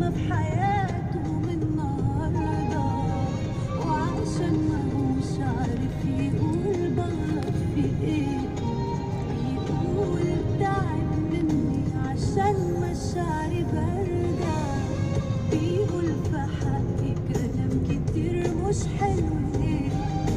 كلمة في حياته من النهاردة، وعشان ماهوش عارف يقول بغلط في ايه، يقول تعب مني عشان مشاعري باردة، بيقول في حقي كلام كتير مش حلو ليه،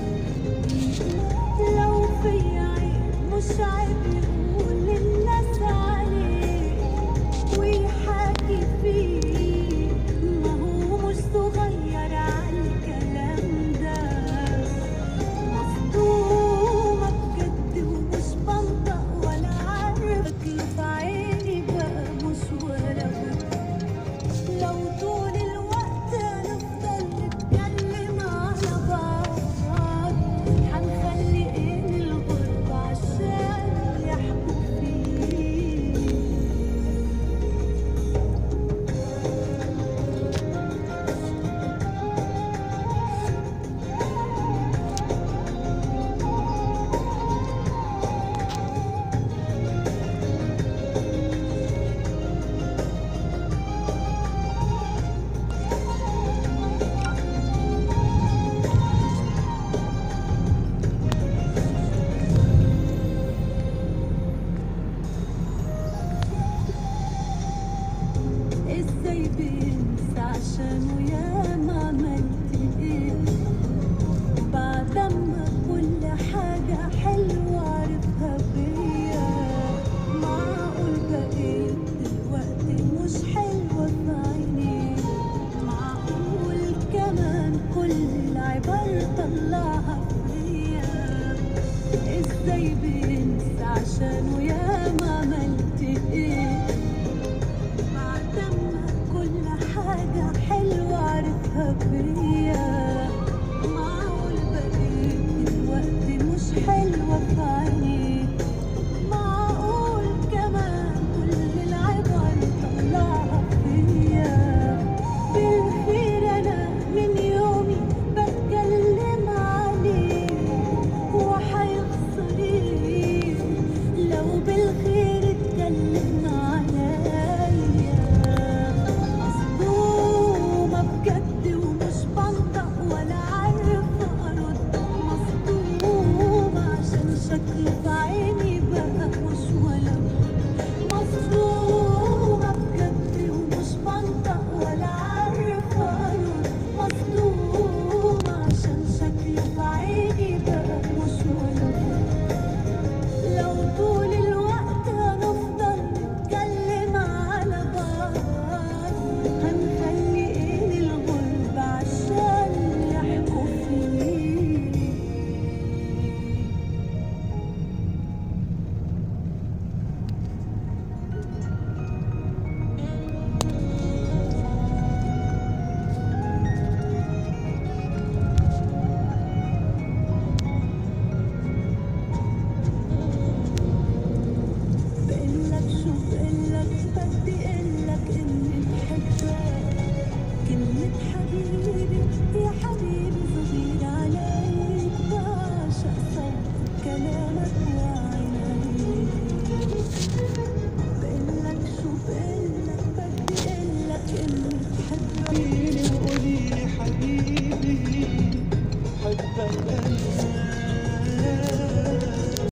بيقول لو في عيب مش عيب يقول للناس عليه ويحاكي فيه، ما هو مش صغير عالكلام ده، مصدومة بجد ومش بنطق ولا عارفة كيف عيني بقى مش ولا بد. لو طول الوقت هنفضل نتكلم على بعض، هنخلي ايه الغربة عشان يحكوا فيه. ازاي بينسى عشانه ياما عملت ايه، بعد ما كل حاجة حلوة عرفها بيا، معقول بقيت دلوقتي مش حلوة في عينيه، معقول كمان كل العبر طلعها فيا، ازاي بينسى عشانه ياما عملت ايه، بعد ما كل حاجة حلوة عرفها بيا، معقول بقيت دلوقتي مش حلوة في عينيه، معقول كمان كل العبر طلعها فيا، بالخير أنا من يومي بتكلم عليه، وحيخسر ايه لو بالخير اتكلم عليا، مصدومة بجد ومش بنطق ولا عارفة أرد، مصدومة عشان شكله في عيني بقى مش ولا بد، مصدومة بجد ومش بنطق ولا عارفة أرد، مصدومة عشان شكله في عيني بقى مش ولا بد. لو طول الوقت هنفضل نتكلم على بعض، هنخلي ايه الغربة عشان يحكوا فيه. بقلك شو بقلك بدي قلك إني بحبك، كلمة حبيبي يا حبيبي صغير عليك، بعشق صوت كلامك وعينيك.